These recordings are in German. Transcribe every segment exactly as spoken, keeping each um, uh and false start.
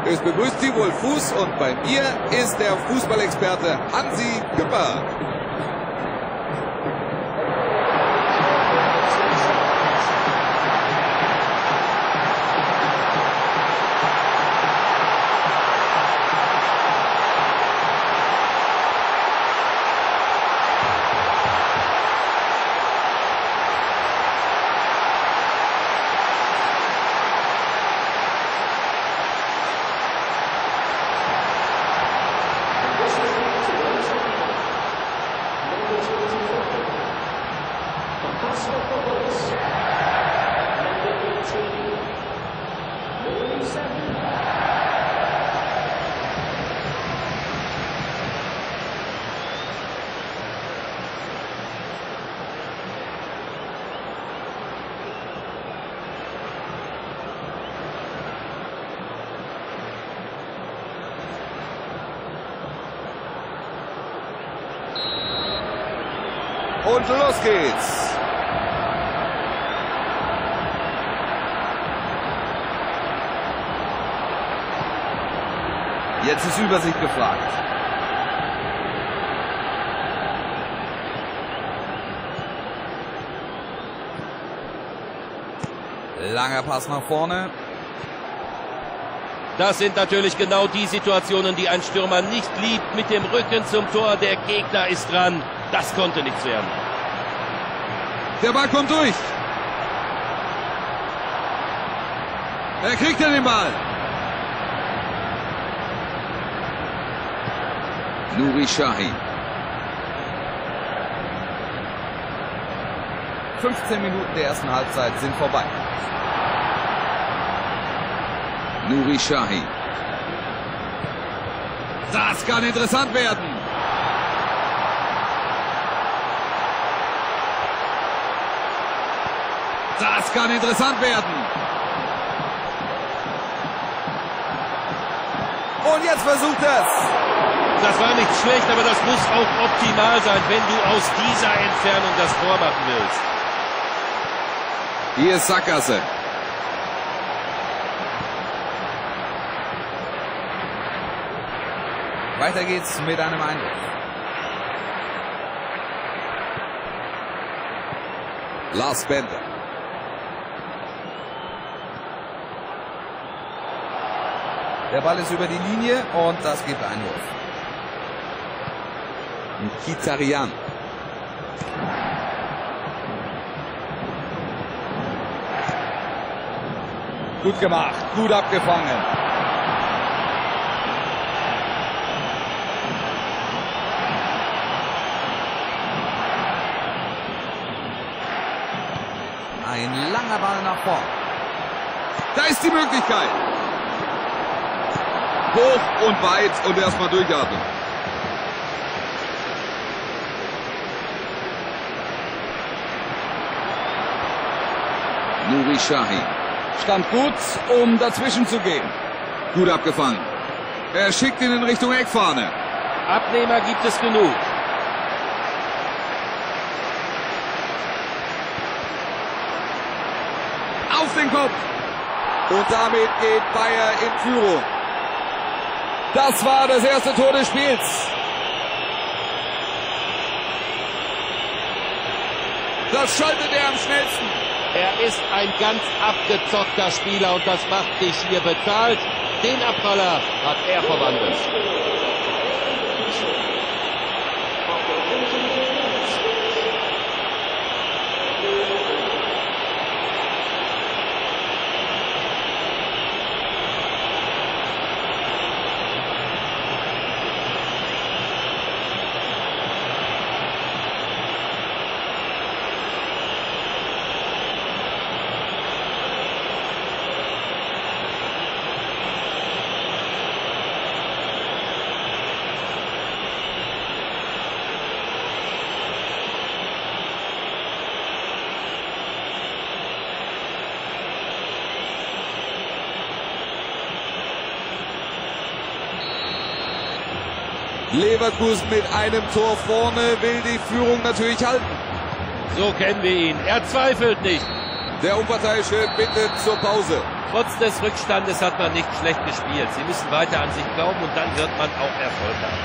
Es begrüßt Sie Wolf Fuß und bei mir ist der Fußballexperte Hansi Küpper. Und los geht's. Jetzt ist Übersicht gefragt. Langer Pass nach vorne. Das sind natürlich genau die Situationen, die ein Stürmer nicht liebt. Mit dem Rücken zum Tor, der Gegner ist dran. Das konnte nichts werden. Der Ball kommt durch. Er kriegt ja den Ball. Nuri Sahin. fünfzehn Minuten der ersten Halbzeit sind vorbei. Nuri Sahin. Das kann interessant werden. Das kann interessant werden. Und jetzt versucht es. Das war nicht schlecht, aber das muss auch optimal sein, wenn du aus dieser Entfernung das Tor machen willst. Hier ist Sackgasse. Weiter geht's mit einem Einwurf. Lars Bender. Der Ball ist über die Linie und das gibt Einwurf. Mkhitaryan. Gut gemacht, gut abgefangen. Ein langer Ball nach vorn. Da ist die Möglichkeit. Hoch und weit und erstmal durchatmen. Nuri Sahin. Stand gut, um dazwischen zu gehen. Gut abgefangen. Er schickt ihn in Richtung Eckfahne. Abnehmer gibt es genug. Auf den Kopf. Und damit geht Bayer in Führung. Das war das erste Tor des Spiels. Das schaltet er am schnellsten. Er ist ein ganz abgezockter Spieler und das macht dich hier bezahlt. Den Abpraller hat er verwandelt. Leverkusen mit einem Tor vorne will die Führung natürlich halten. So kennen wir ihn. Er zweifelt nicht. Der Unparteiische bittet zur Pause. Trotz des Rückstandes hat man nicht schlecht gespielt. Sie müssen weiter an sich glauben und dann wird man auch Erfolg haben.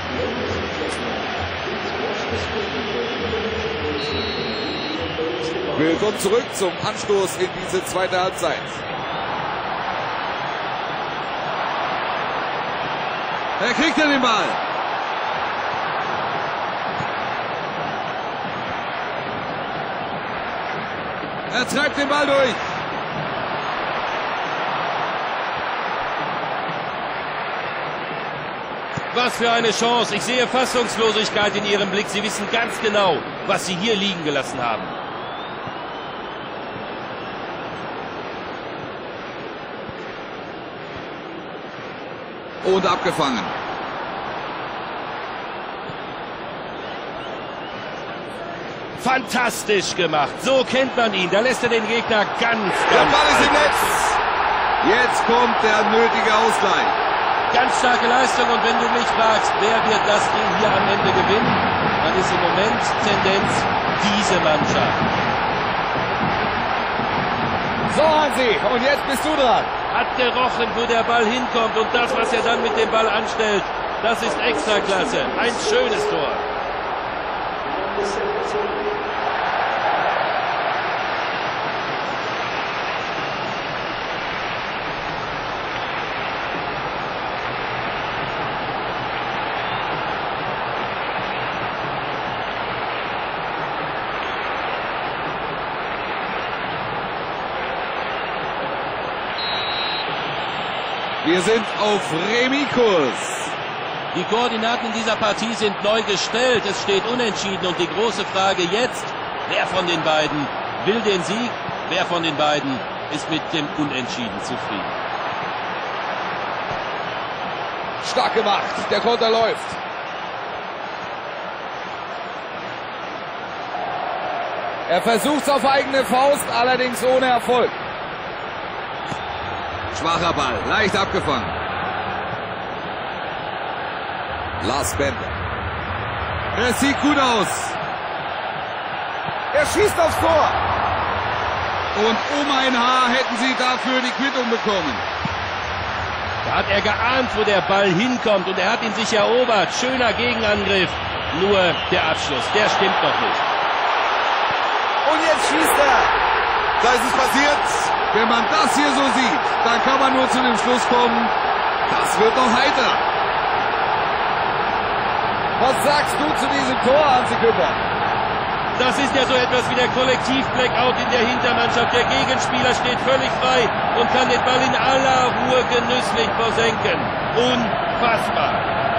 Willkommen zurück zum Anstoß in diese zweite Halbzeit. Er kriegt ja den Ball. Er treibt den Ball durch. Was für eine Chance. Ich sehe Fassungslosigkeit in Ihrem Blick. Sie wissen ganz genau, was Sie hier liegen gelassen haben. Und abgefangen. Fantastisch gemacht. So kennt man ihn. Da lässt er den Gegner ganz, ganz... Der Ball ist im Netz. Jetzt kommt der nötige Ausgleich. Ganz starke Leistung. Und wenn du mich fragst, wer wird das Ding hier am Ende gewinnen, dann ist im Moment Tendenz diese Mannschaft. So, Hansi. Und jetzt bist du dran. Hat gerochen, wo der Ball hinkommt. Und das, was er dann mit dem Ball anstellt, das ist Extraklasse. Ein schönes Tor. Wir sind auf Remis-Kurs. Die Koordinaten dieser Partie sind neu gestellt. Es steht unentschieden. Und die große Frage jetzt, wer von den beiden will den Sieg? Wer von den beiden ist mit dem Unentschieden zufrieden? Stark gemacht. Der Konter läuft. Er versucht es auf eigene Faust, allerdings ohne Erfolg. Schwacher Ball, leicht abgefangen. Lars Bender. Es sieht gut aus. Er schießt aufs Tor. Und um ein Haar hätten sie dafür die Quittung bekommen. Da hat er geahnt, wo der Ball hinkommt. Und er hat ihn sich erobert. Schöner Gegenangriff. Nur der Abschluss, der stimmt noch nicht. Und jetzt schießt er. Da ist es passiert. Wenn man das hier so sieht, dann kann man nur zu dem Schluss kommen, das wird doch heiter. Was sagst du zu diesem Tor, Hansi Küpper? Das ist ja so etwas wie der Kollektiv-Blackout in der Hintermannschaft. Der Gegenspieler steht völlig frei und kann den Ball in aller Ruhe genüsslich versenken. Unfassbar.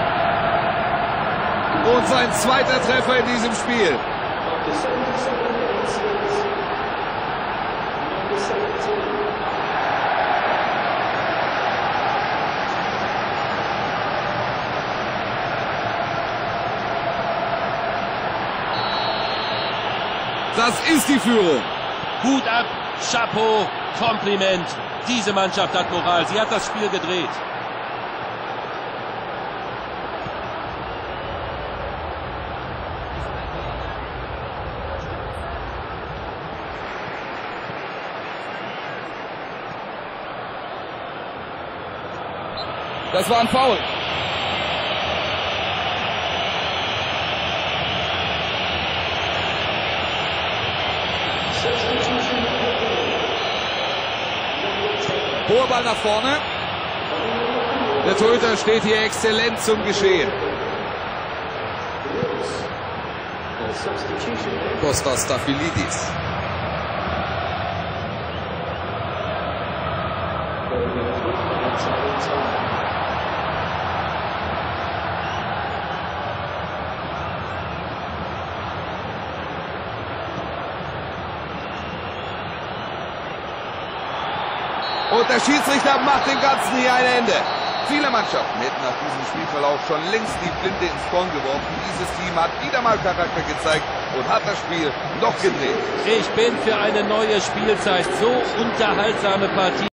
Und sein zweiter Treffer in diesem Spiel. Das ist die Führung. Hut ab, Chapeau, Kompliment. Diese Mannschaft hat Moral. Sie hat das Spiel gedreht. Das war ein Foul. Hoher Ball nach vorne. Der Torhüter steht hier exzellent zum Geschehen. Kostas Stafylidis. Und der Schiedsrichter macht dem Ganzen hier ein Ende. Viele Mannschaften hätten nach diesem Spielverlauf schon längst die Flinte ins Korn geworfen. Dieses Team hat wieder mal Charakter gezeigt und hat das Spiel noch gedreht. Ich bin für eine neue Spielzeit. So unterhaltsame Partie.